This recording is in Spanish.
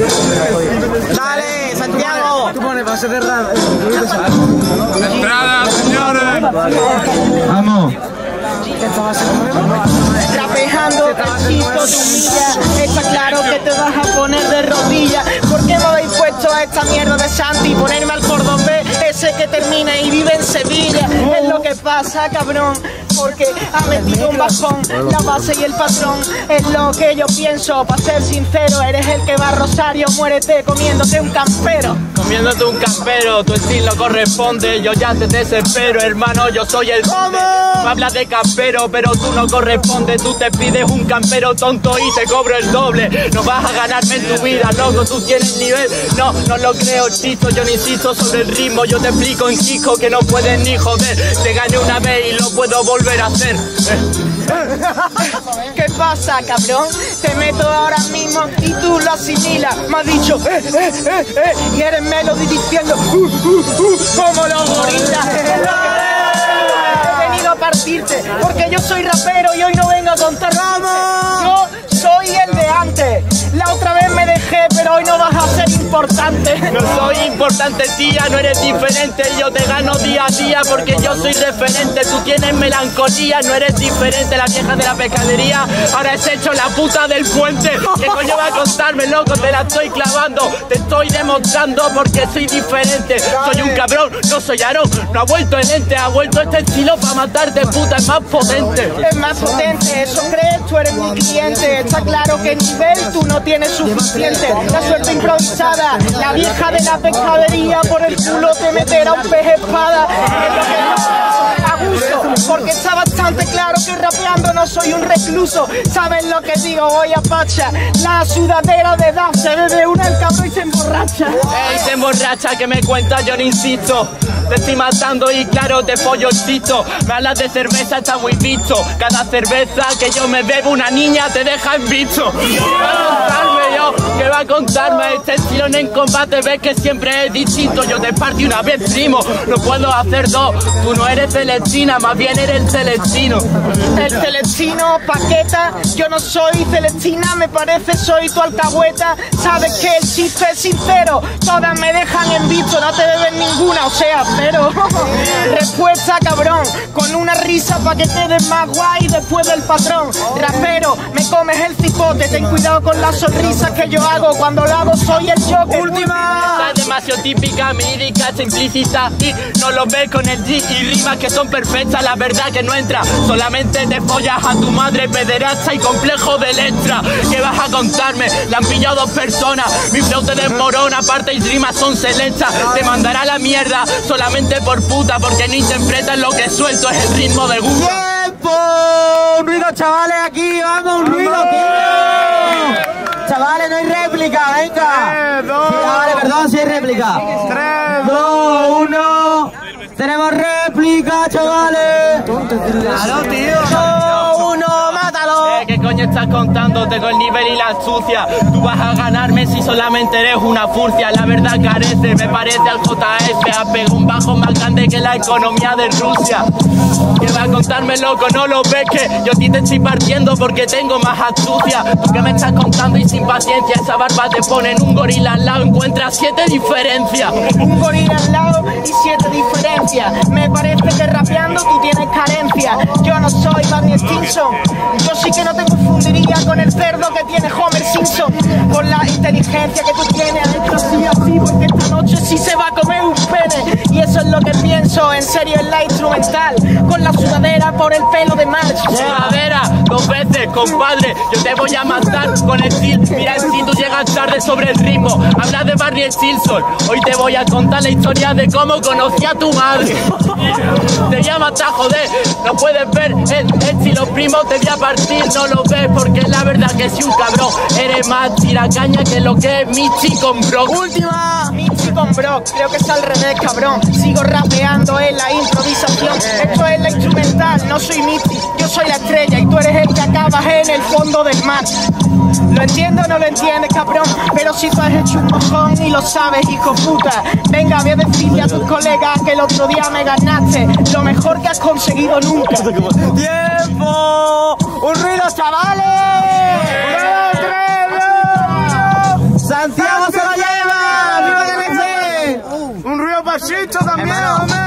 Dale, Santiago. Tú pones base de entrada, señores. Vamos. Rapeando, Chito, tu humilla. Está claro que te vas a poner de rodillas. ¿Por qué me habéis puesto a esta mierda de Santi? Ponerme al cordobés, ese que termina y vive en Sevilla. Es lo que pasa, cabrón, porque ha metido un bajón. La base y el patrón es lo que yo pienso. Para ser sincero, eres el que va a Rosario. Muérete comiéndote un campero. Comiéndote un campero, tu estilo corresponde. Yo ya te desespero, hermano, yo soy el conde. Tú hablas de campero, pero tú no correspondes. Tú te pides un campero tonto y te cobro el doble. No vas a ganarme en tu vida, loco, tú tienes nivel. No, no lo creo, Chito, yo no insisto sobre el ritmo. Yo te explico en Kiko que no puedes ni joder. Te gané una vez y lo puedo volver a hacer. ¿Qué pasa, cabrón? Te meto ahora mismo y tú lo asimilas. Me has dicho, y eres Melody diciendo, como los gorilas. He venido a partirte, porque yo soy rapero y hoy no vengo a contar. Yo soy el de antes. La otra vez me dejé, pero hoy no vas a ser importante. No soy importante, tía, no eres diferente. Yo te gano día a día porque yo soy referente. Tú tienes melancolía, no eres diferente. La vieja de la pescadería, ahora has hecho la puta del puente. ¿Qué coño va a contarme, loco? Te la estoy clavando. Te estoy demostrando porque soy diferente. Soy un cabrón, no soy Aarón. No ha vuelto el ente, ha vuelto este estilo para matarte, puta. Es más potente. Es más potente, eso crees, tú eres mi cliente. Está claro que nivel tú no tienes suficiente. La suerte improvisada, la vieja de la pescadería, por el culo te meterá un pez espada. Es lo que a gusto, porque está bastante claro que rapeando no soy un recluso. ¿Saben lo que digo? Voy a Pacha, la sudadera de edad, se bebe una el cabrón y se emborracha. Ey, se emborracha, que me cuenta, yo no insisto. Te estoy matando y claro, te follo el chisto. Me hablas de cerveza, está muy visto. Cada cerveza que yo me bebo, una niña te deja en visto. ¿Qué va a contarme yo? ¿Qué va a contarme? Este estilo en combate ves que siempre es distinto. Yo te partí una vez, primo, no puedo hacer dos. Tú no eres Celestina, más bien eres el Celestino. El Celestino, Paqueta, yo no soy Celestina, me parece soy tu alcahueta. Sabes que el chiste es sincero, todas me dejan en visto, no te beben ninguna, o sea, pero respuesta, cabrón, con una risa pa' que quedes más guay después del patrón. Rapero, me comes el cipote, ten cuidado con las sonrisas que yo hago, cuando lo hago soy el Joker. Última. Es demasiado típica, mírica, explícita y no lo ves con el G y rimas que son perfectas, la verdad que no entra. Solamente te follas a tu madre, pederasta y complejo de letra. ¿Qué vas a contarme? Le han pillado dos personas, mi flow te desmorona, aparte y rimas son selectas. Te mandará a la mierda solamente por puta, porque no interpretas lo que suelto, es el ritmo de gusto. ¡Tiempo! Un ruido, chavales, aquí, vamos, un ruido, tío. Chavales, no hay réplica, venga. Chavales, perdón, si hay réplica. 3, 2, 1. Tenemos réplica, chavales. Claro, tío. 2, 1, mátalo. ¿Qué coño estás contando? Tengo el nivel y la astucia. Tú vas a ganarme si solamente eres una furcia. La verdad carece, me parece al JF. Ha pegado un bajo más grande que la economía de Rusia. ¿Qué va a contarme, loco? No lo ves que yo a ti te estoy partiendo porque tengo más astucia. Tú que me estás contando y sin paciencia, esa barba te pone en un gorila al lado, encuentras 7 diferencias. Un gorila al lado y 7 diferencias. Me parece que rapeando tú tienes carencia. Yo no soy Barney Stinson, yo sí que no te confundiría con el cerdo que tiene Homer Simpson. Con la inteligencia que tú tienes, has hecho así, porque esta noche sí se va a comer un pene. Y eso es lo que pienso, en serio, en la instrumental. Con la sudadera por el pelo de March. Sudadera, 2 veces, compadre. Yo te voy a matar con el steel. Mira, si tú llegas tarde sobre el ritmo. Habla de Barney Stinson. Hoy te voy a contar la historia de cómo conocí a tu madre. Te voy a matar, joder. No puedes ver el estilo primo, te voy a partir. No lo ves porque la verdad que si un cabrón. Eres más tiracaña que lo que es Michi con Brock. Última. Michi con Brock, creo que es al revés, cabrón. Sigo rapeando en la improvisación. Esto es la instrumental, no soy Michi. Yo soy la estrella y tú eres el que acabas en el fondo del mar. Lo entiendo o no lo entiendes, cabrón, pero si tú has hecho un mojón y lo sabes, hijo puta. Venga, voy a decirle a tus colegas que el otro día me ganaste lo mejor que has conseguido nunca. ¡Tiempo! ¡Un ruido, chavales! Santiago se lo lleva. ¡Viva el NFC! Un ruido para Chicho también, hombre.